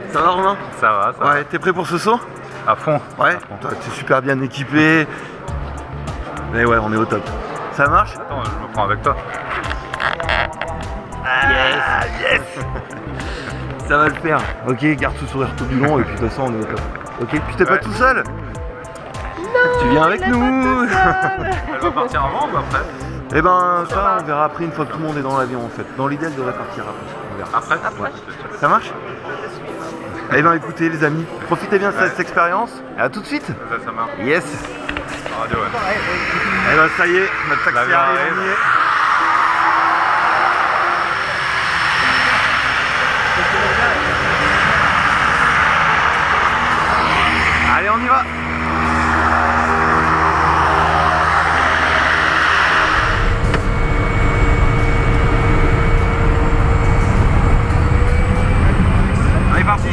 Ça va Romain? Ça va, ça va. Ouais, t'es prêt pour ce saut? À fond. Ouais, t'es super bien équipé. Mais ouais, on est au top. Ça marche? Attends, je me prends avec toi. Yes. Ça va le faire. Ok, garde ce sourire tout du long et puis de toute façon on est au top. Ok, puis t'es pas tout seul? Non, tu viens avec nous. Elle va partir avant ou après? Eh ben ça on verra après une fois que tout le monde est dans l'avion en fait. Dans l'idéal devrait partir après. On verra. Après Ouais. Ça marche? Eh ben écoutez les amis, profitez bien de cette expérience. Et à tout de suite. Ça marche. Yes. Radio, ouais. Eh ben ça y est, notre taxi L'avion arrive, arrive. on y est. Allez, on y va. On est parti.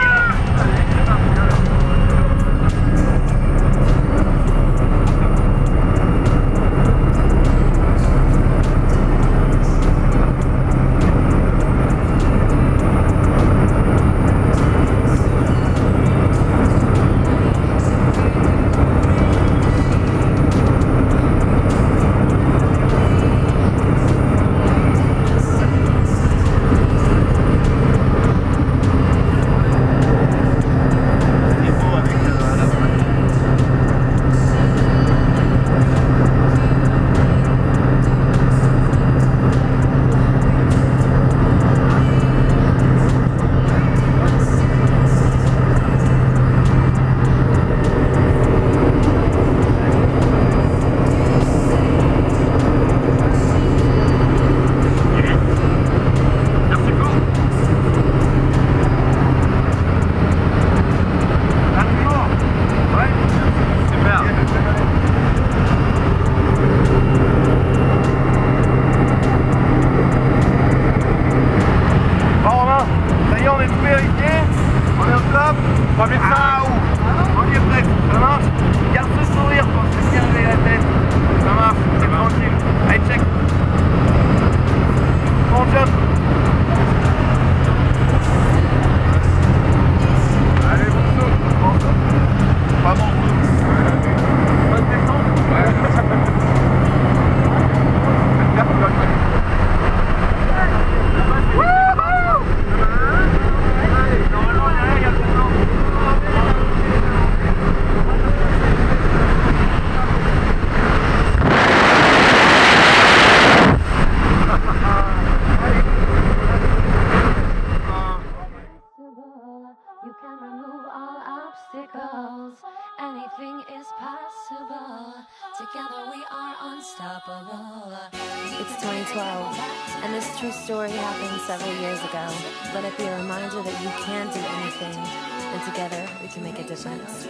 Anything is possible. Together we are unstoppable. It's 2012, and this true story happened several years ago. Let it be a reminder that you can do anything, and together we can make a difference.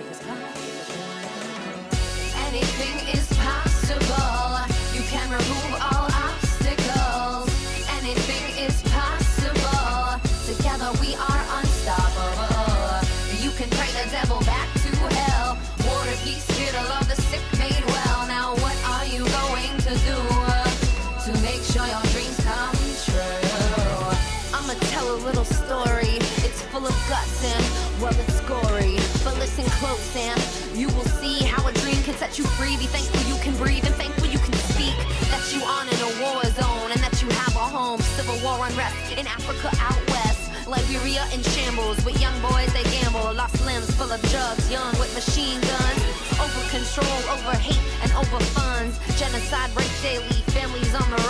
Anything is possible. You can remove all obstacles. Anything is possible. Together we are unstoppable. You can pray the devil back to hell. War to peace, here to love the sick made well. Now what are you going to do to make sure your dreams come true? I'ma tell a little story. It's full of guts and, well, it's gory. But listen close and you will see how a dream can set you free. Be thankful you can breathe and thankful you can speak. That you on in a war zone and that you have a home. Civil war unrest in Africa out west. Liberia in shambles with young boys they gamble. Lost limbs full of drugs, young with machine guns. Over control, over hate and over funds. Genocide breaks daily, families on the